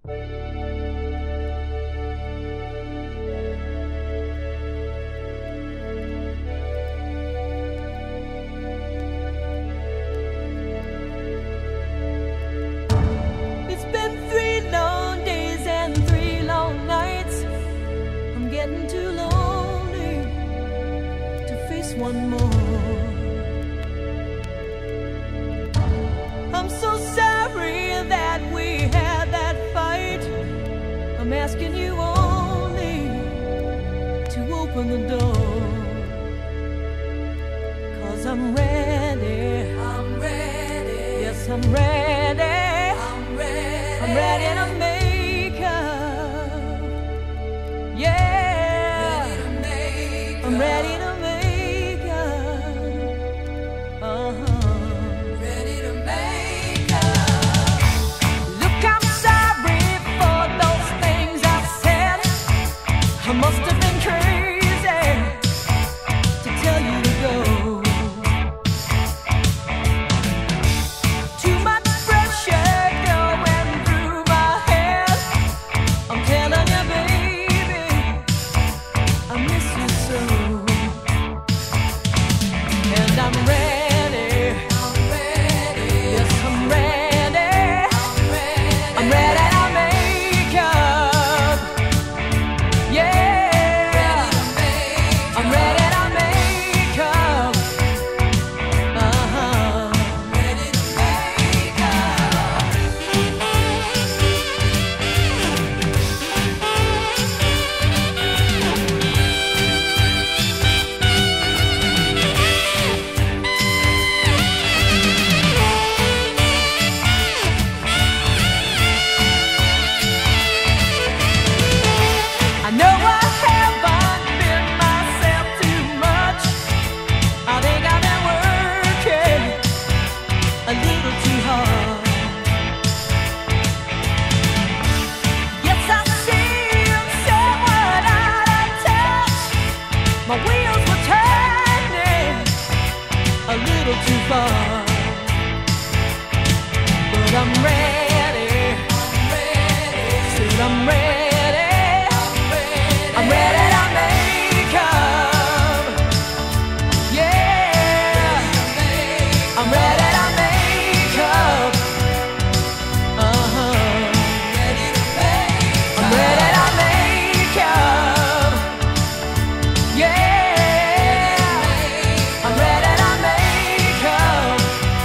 It's been 3 long days and 3 long nights. I'm getting too lonely to face one more. I'm so sorry that we had that fight. I'm asking you only to open the door, 'cause I'm ready. I'm ready. Yes, I'm ready. I'm ready. I'm ready to make up. Yeah. Ready to make I'm ready to make up. Ready to make up. Look, I'm sorry for those things I said. I must have been crazy to tell you to go. Too much pressure going through my head. I'm telling you, baby, I miss you so. And I'm ready. I'm ready. Yes, I'm ready. I'm ready. I'm ready to make up. Yeah. I'm ready to make up. Ready to make up. I know I haven't been myself too much. I think I've been working a little too hard. Yes, I seem somewhat out of touch. My wheels were turning a little too far. But I'm ready. I'm ready. Said I'm ready. I'm ready to make up. Yeah. I'm ready to make up. Ready to make I'm ready to make up. Yeah. I'm ready to make up.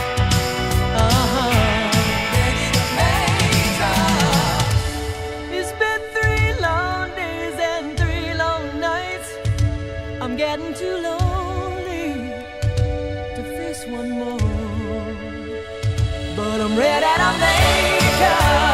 Ready to make up. It's been 3 long days and 3 long nights. I'm getting too lonely to face one more. But I'm ready to make up.